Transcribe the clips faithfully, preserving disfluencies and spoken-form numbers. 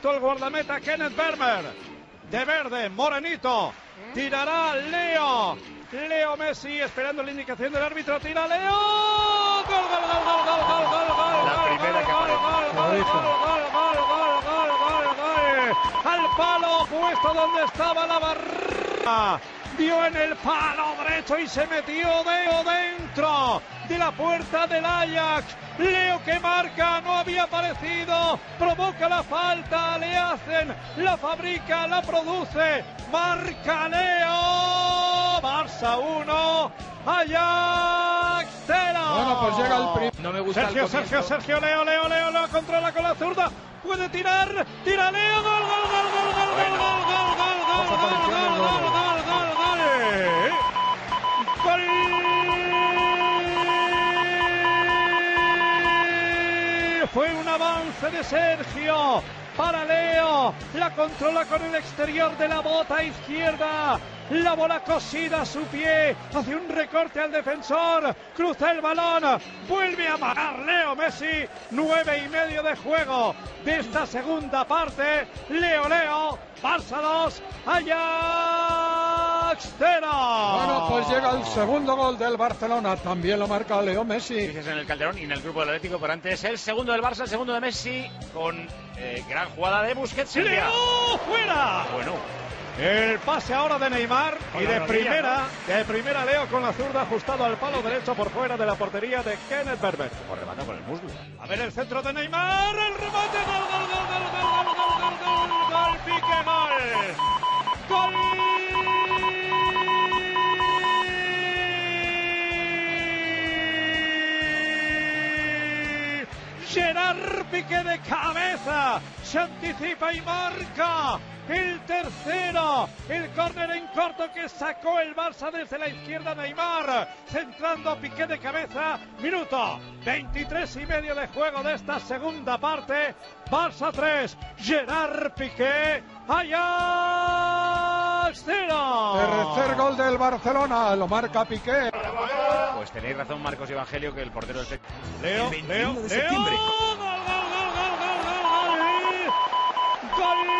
justo el guardameta Kenneth Vermeer. De verde, morenito. Tirará Leo. Leo Messi esperando la indicación del árbitro. Tira Leo. Gol, gol, gol, gol, gol, gol, gol, gol. La primera que aparece. Gol, gol, gol, gol, gol, gol, gol, gol. Al palo opuesto donde estaba la barra. Dio en el palo derecho y se metió Leo dentro de la puerta del Ajax. Leo que marca, no había aparecido, provoca la falta, le hacen, la fabrica, la produce, marca Leo. Barça uno, Ajax cero. Bueno, pues llega el primer. No me gusta Sergio, el Sergio, Sergio, Leo, Leo, Leo, Leo controla con la zurda, puede tirar, tira Leo, gol, gol, gol, gol, gol, Bueno. gol, gol, gol, gol, gol, gol, gol, gol, gol, gol, gol. Fue un avance de Sergio para Leo, la controla con el exterior de la bota izquierda, la bola cosida a su pie, hace un recorte al defensor, cruza el balón, vuelve a marcar Leo Messi, nueve y medio de juego de esta segunda parte. Leo, Leo, Barça dos, Ajax cero. Bueno, pues llega el segundo gol del Barcelona, también lo marca Leo Messi. Dices en el Calderón y en el grupo del Atlético, pero antes el segundo del Barça, el segundo de Messi, con eh, gran jugada de Busquets. Leo fuera. Bueno, El pase ahora de Neymar Con y la de rodilla, primera, ¿no? de primera Leo con la zurda ajustado al palo derecho por fuera de la portería de Kenneth Vermeer. como remata con el muslo. A ver el centro de Neymar, el remate, gol, gol, gol, gol, gol, gol, gol, gol, gol, gol, Piqué, gol. Gol. Gerard Piqué de cabeza, se anticipa y marca el tercero, el córner en corto que sacó el Barça desde la izquierda. Neymar centrando a Piqué de cabeza. Minuto veintitrés y medio de juego de esta segunda parte. Barça tres, Gerard Piqué, Ajax cero. Tercer gol del Barcelona, lo marca Piqué. Pues tenéis razón, Marcos y Evangelio, que el portero del Leo, el veintiuno Leo, de Leo. septiembre. Gol, gol, gol, gol, gol, gol, gol.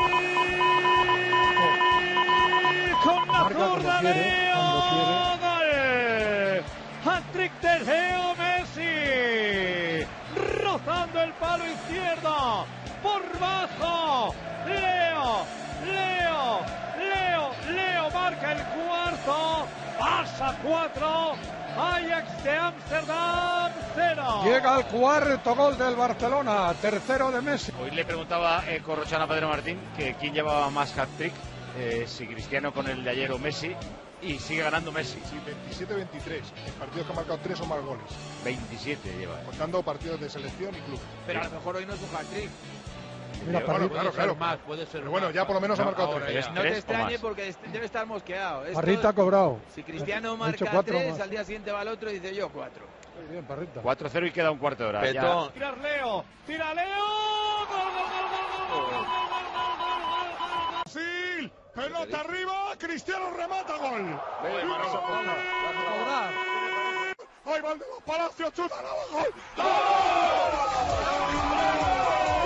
Con la Marca cuando zurda quiere, Leo. Gol. Hat-trick de Leo Messi. Rozando el palo izquierdo. Por bajo. Leo, Leo, Leo, Leo marca el cuarto. Barça cuatro. Ajax de Ámsterdam cero. Llega el cuarto gol del Barcelona, tercero de Messi. Hoy le preguntaba eh, Corrochana a Pedro Martín que quién llevaba más hat-trick, eh, si Cristiano con el de ayer o Messi, y sigue ganando Messi. Sí, veintisiete veintitrés, en partidos que ha marcado tres o más goles, veintisiete lleva. contando partidos de selección y club. Pero a lo mejor hoy no es un hat-trick. Mira, Bueno, Parrita, claro, claro. Más, puede ser Pero bueno, más. ya por lo menos ha No, marcado ahora tres. ya. No te ¿Tres o extrañe más? porque est- debe estar mosqueado. Esto- Parrita ha cobrado. Si Cristiano Ha hecho marca cuatro tres, más. al día siguiente va el otro y dice yo cuatro. Muy bien, Parrita. cuatro cero y queda un cuarto de hora. Ya. Petón. Tirar Leo, tira Leo. Gol, gol, gol, gol, gol, gol, gol, gol, gol, gol, gol. Brasil, pelota arriba, Cristiano remata, gol. Ahí va el de los Palacios, chuta, gol. ¡Gol!